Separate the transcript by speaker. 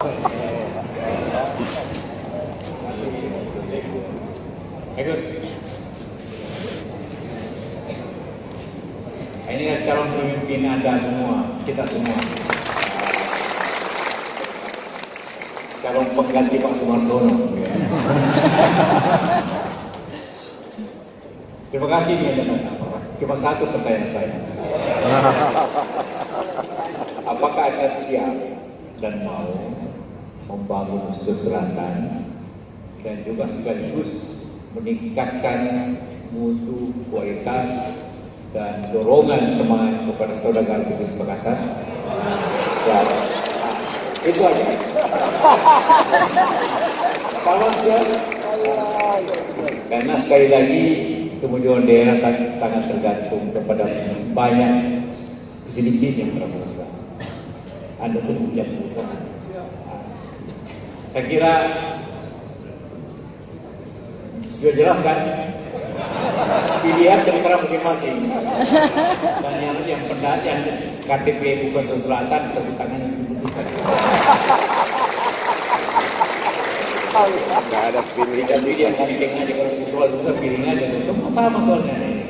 Speaker 1: Bagus. Ini kan calon pemimpin Anda semua, kita semua. Calon pengganti Pak Sumarsono. Terima kasih nih, cuma satu pertanyaan saya. Apakah Anda siap dan mau membangun Selatan dan juga sekaligus meningkatkan mutu, kualitas, dan dorongan semangat kepada saudara Republik Makassar? Ya, itu aja. Kalau siap, karena sekali lagi kemajuan daerah sangat tergantung kepada banyak sedikit yang berapa. Anda sebut yang bukan. Saya kira sudah jelas kan? Pilihan terserah masing-masing. Dan yang pendatang KTP bukan Selatan tepuk tangan yang dibutuhkan. Tidak ada pilihan. Tapi dia kan aja kalau visual bisa pilih aja semua sama soalnya.